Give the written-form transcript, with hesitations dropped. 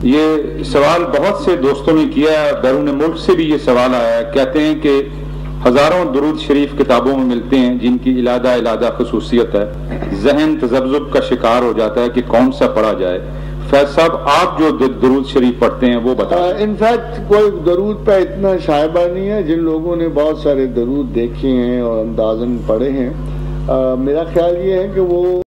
ये सवाल बहुत से दोस्तों ने किया, बैरून मुल्क से भी ये सवाल आया। कहते हैं कि हजारों दरूद शरीफ किताबों में मिलते हैं जिनकी इलादा इलादा खसूसियत है, जहन तजब्जुब का शिकार हो जाता है कि कौन सा पढ़ा जाए। फैज साहब, आप जो दरूद शरीफ पढ़ते हैं वो बताएं। इनफैक्ट कोई दरूद पे इतना शायबा नहीं है। जिन लोगों ने बहुत सारे दरूद देखे हैं और अंदाजन पढ़े हैं, मेरा ख्याल ये है कि वो